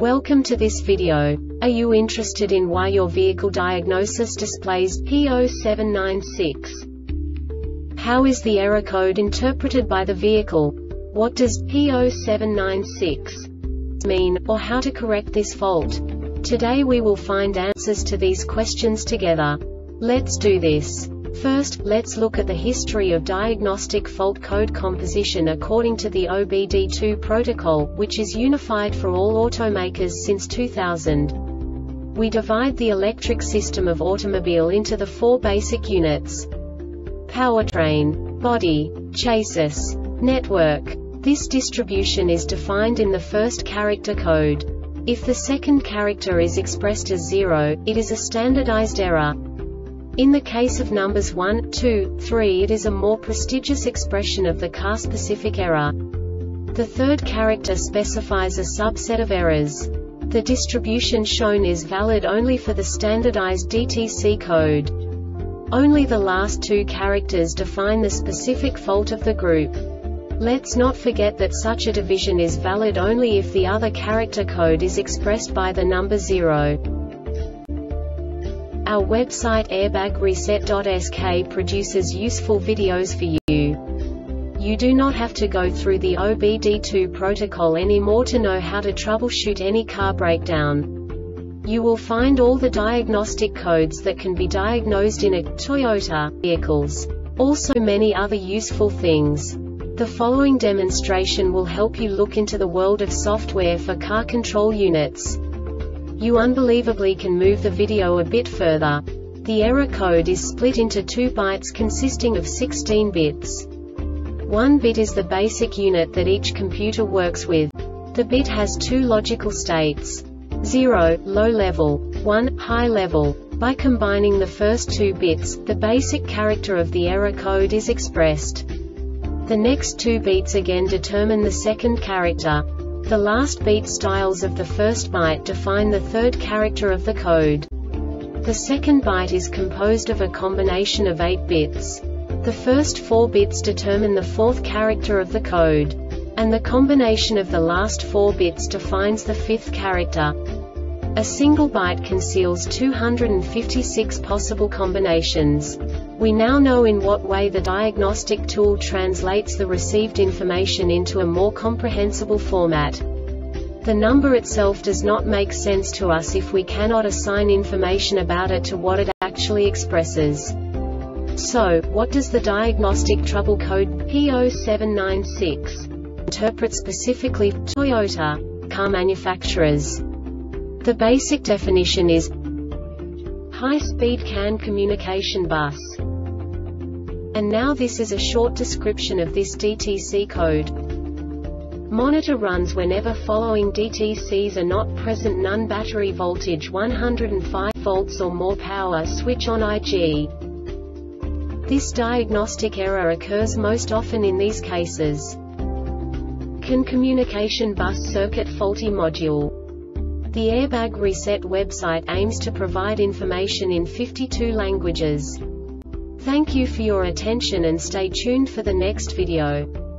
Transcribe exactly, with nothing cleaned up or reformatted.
Welcome to this video. Are you interested in why your vehicle diagnosis displays P zero seven nine six? How is the error code interpreted by the vehicle? What does P zero seven nine six mean, or how to correct this fault? Today we will find answers to these questions together. Let's do this. First, let's look at the history of diagnostic fault code composition according to the O B D two protocol, which is unified for all automakers since two thousand. We divide the electric system of automobile into the four basic units: powertrain, body, chassis, network. This distribution is defined in the first character code. If the second character is expressed as zero, it is a standardized error. In the case of numbers one, two, three, it is a more prestigious expression of the car-specific error. The third character specifies a subset of errors. The distribution shown is valid only for the standardized D T C code. Only the last two characters define the specific fault of the group. Let's not forget that such a division is valid only if the other character code is expressed by the number zero. Our website airbag reset dot S K produces useful videos for you. You do not have to go through the O B D two protocol anymore to know how to troubleshoot any car breakdown. You will find all the diagnostic codes that can be diagnosed in a Toyota vehicles. Also many other useful things. The following demonstration will help you look into the world of software for car control units. You unbelievably can move the video a bit further. The error code is split into two bytes consisting of sixteen bits. One bit is the basic unit that each computer works with. The bit has two logical states: zero, low level, one, high level. By combining the first two bits, the basic character of the error code is expressed. The next two bits again determine the second character. The last beat styles of the first byte define the third character of the code. The second byte is composed of a combination of eight bits. The first four bits determine the fourth character of the code. And the combination of the last four bits defines the fifth character. A single byte conceals two hundred fifty-six possible combinations. We now know in what way the diagnostic tool translates the received information into a more comprehensible format. The number itself does not make sense to us if we cannot assign information about it to what it actually expresses. So, what does the diagnostic trouble code P zero seven nine six interpret specifically for Toyota car manufacturers? The basic definition is high-speed C A N communication bus. And now this is a short description of this D T C code. Monitor runs whenever following D T Cs are not present: none, battery voltage one hundred five volts or more, power switch on I G. This diagnostic error occurs most often in these cases: C A N communication bus circuit faulty module. The Airbag Reset website aims to provide information in fifty-two languages. Thank you for your attention and stay tuned for the next video.